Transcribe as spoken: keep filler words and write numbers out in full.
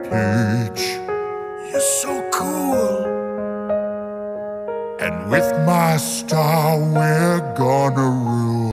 cage. You're so cool. And with my star we're gonna rule.